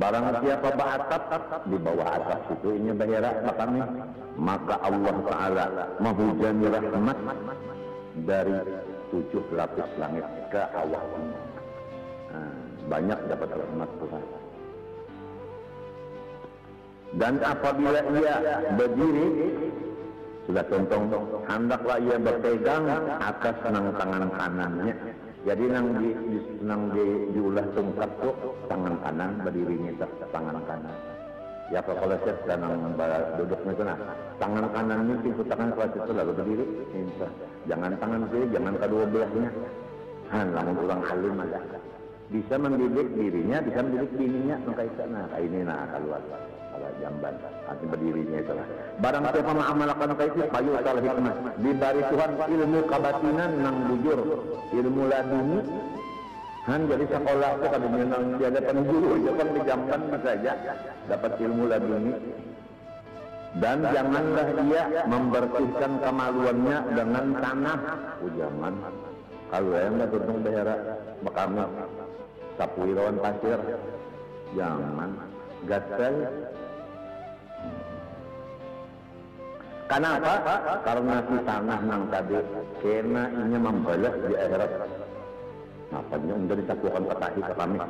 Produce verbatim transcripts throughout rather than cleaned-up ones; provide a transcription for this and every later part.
Barang siapa ba'atap di bawah atap situ ini bahira kami, maka Allah Ta'ala menghujani rahmat dari tujuh lapis langit ke awal. Nah, banyak dapat rahmat Tuhan. Dan apabila ia berdiri, sudah contoh, hendaklah ia berpegang atas nang tangan kanannya. Jadi nang di, di nang di diulah tungkat tuh tangan kanan berdirinya tangan kanan. Ya kalau saya sedang duduk itu nah tangan kanan ini pintu tangan kelas itu lalu berdiri. Jangan tangan kiri, jangan kedua belahnya. Han, lamun ulang alim aja. Bisa mendidik dirinya, bisa mendidik bininya, maka itu nah kayak ini nah keluar. Kalau jamban, arti berdirinya itulah. Barang siapa mengamalkan kayak itu, payu salah hikmah. Diberi Tuhan ilmu kabatinan nang bujur, ilmu laduni. Han jadi sekolah itu kalau menang dia ada guru, jangan di jamban saja dapat ilmu laduni. Dan janganlah ia membersihkan kemaluannya dengan tanah. Oh jangan. Kalau yang nggak tuntung daerah bekami sapu irawan pasir, jangan. Gatel. Kenapa? Karena si tanah nang tadi kena ini membalas di akhirat. Napanya untuk disakukan ketahi ke kami.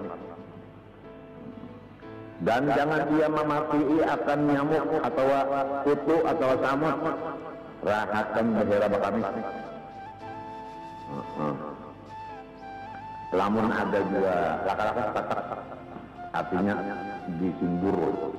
Dan jangan ia memati akan nyamuk atau kutu atau samut. Rahatkan bahira kami. Lamun ada juga laka-laka katak, artinya disimbur.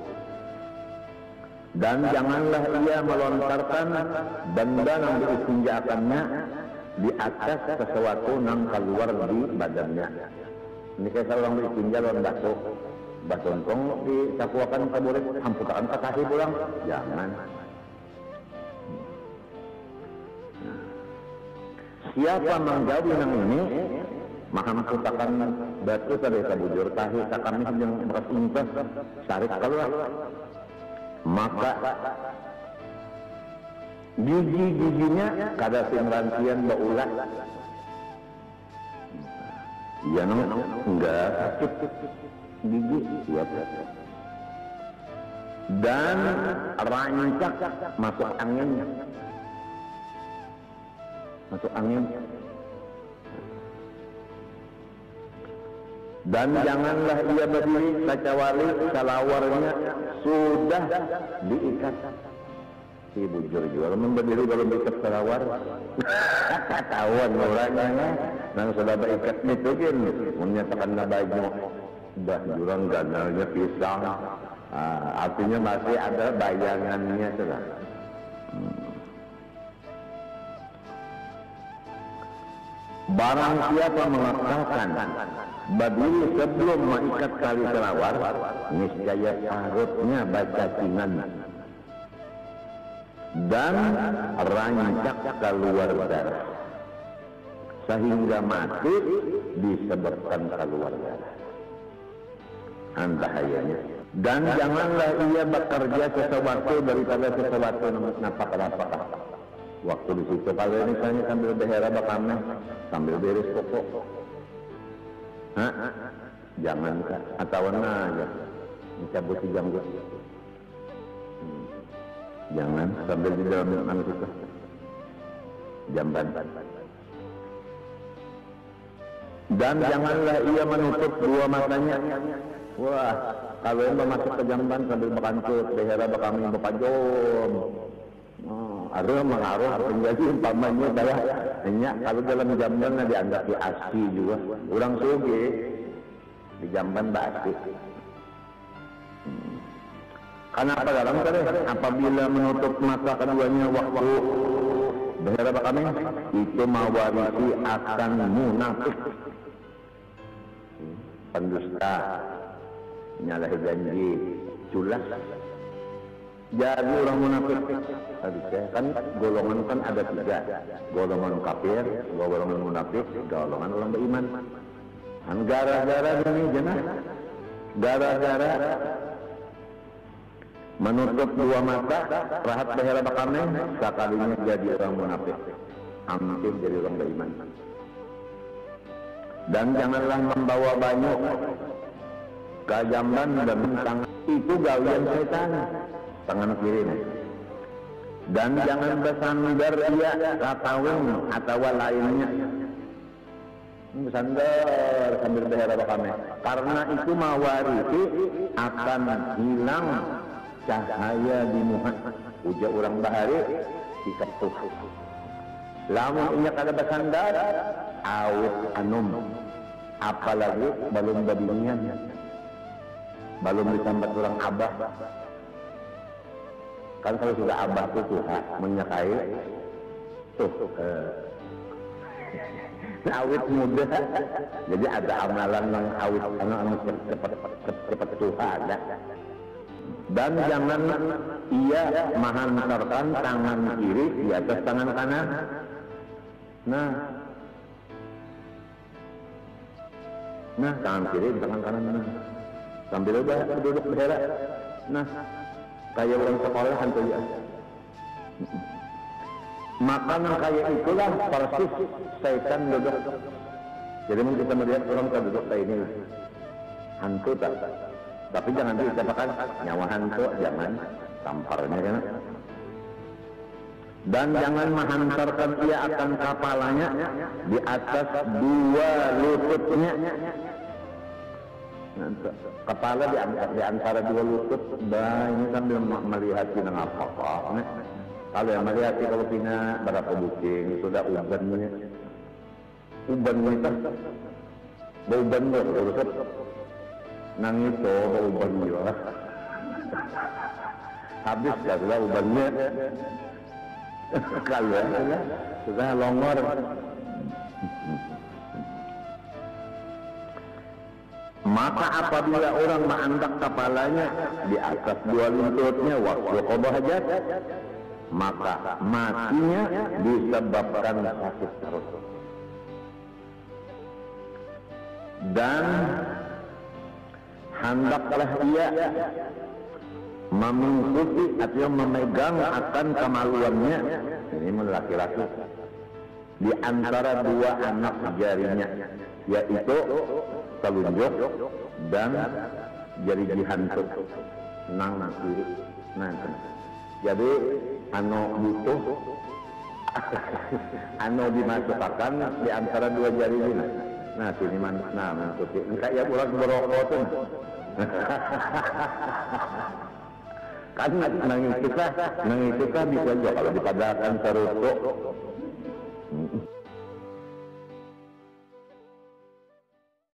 Dan janganlah ia melontarkan benda yang diistinjakannya di atas sesuatu yang keluar di badannya. Ini kayak seorang diistinja lawan batu, batu engkong disakuakan ke murid, hamputakan ke kaki pulang, jangan. Siapa menjauhi yang ini, mahamputakan batu tadi kabujur tahi sakami yang beras intas sarik keluar. Maka gigi-giginya kada sing rantian baulah. Iya nong enggak sakit gigi siap. Dan rancak masuk angin, masuk angin. Dan janganlah ia berdiri kecuali salawarnya sudah diikat. Si bujur jual memberdiri kalau diikat salawar. Ketahuan orangnya. Nang sudah berikat itu kan menyatakan nabainya dah jurang ganalnya pisang. Ah, artinya masih ada bayangannya sudah. Hmm. Barang siapa mengatakan berdiri sebelum mengikat tali selawar, niscaya parutnya baca cinan dan rancak keluar darah sehingga mati disebabkan keluar darah. Antahayanya. Dan janganlah ia bekerja sesuatu daripada sesuatu napa-napa. Waktu di situ kalau misalnya sambil behera bakamnya sambil beres pokok, hah? Jangan kak, atau aja mencabut si janggut. Hmm. Jangan sambil di dalam mana situ jamban. Dan janganlah ia menutup dua matanya. Wah, kalau yang masuk ke jamban sambil berkantut behera bakami berpajom. Ada mengaruh menjadi umpamanya adalah hanya kalau dalam jamban dianggap di asli juga orang suge di jamban basi. Hmm. Karena apa dalam tadi apabila menutup mata keduanya waktu behera kami itu mewarisi akan munafik, pendusta, nyalah janji, culas. Jadi orang munafik kan golongan kan ada tiga, golongan kafir, golongan munafik, golongan orang beriman. Kan gara-gara ini jenah, gara-gara menutup dua mata, rahat behera bakame, sekalinya jadi orang munafik, hampir jadi orang beriman. Dan janganlah membawa banyak kajamban dan tangan itu gawean setan, tangan kiri. Dan jangan bersandar ia rataweng atau lainnya. Bersandar sambil berharap kami, karena itu mawarisi akan hilang cahaya di muka. Uja orang bahari diketuh. Lamun inya kada bersandar, awet anum. Apalagi belum babinian, belum disambat orang abah. Kan kalau sudah abah itu Tuhan menyakai tuh eh, awet muda, jadi ada amalan yang awet anu cepat cepat Tuhan ada. Dan jangan ia menghantarkan tangan kiri di atas tangan kanan. Nah, nah tangan kiri di tangan kanan. Nah, sambil udah duduk bergerak. Nah, kayak orang sekolah hantu ya. Makanan kayak itulah persis setan duduk. Jadi mungkin kita melihat orang duduk kayak ini hantu tak. Tapi jangan diucapkan nyawa hantu, jangan tamparnya kan. Dan jangan menghantarkan ia akan kepalanya di atas dua lututnya. Kepala di antara, di antara dua lutut. Bah, ini sambil melihat pina apa-apa. Kalau yang melihat kalau pina berapa bucing sudah ubannya. Ubannya itu uban berurut. Nang itu uban juga. Habis dah ubannya. Kalau ya, sudah longor. Maka apabila orang mengangkat kepalanya di atas dua lututnya waktu qada hajat, maka matinya disebabkan sakit perut. Dan hendaklah ia mengikuti atau memegang akan kemaluannya, ini laki-laki, di antara dua anak jarinya, yaitu telunjuk dan jari jihantu nang kiri. Nah, jadi anu butuh anu dimasukkan di antara dua jari ini. Nah, sini man, nah mengikuti. Enggak ya bulan berokok tuh. Kan nangis kita, nangis kita bisa aja kalau dipadakan serutuk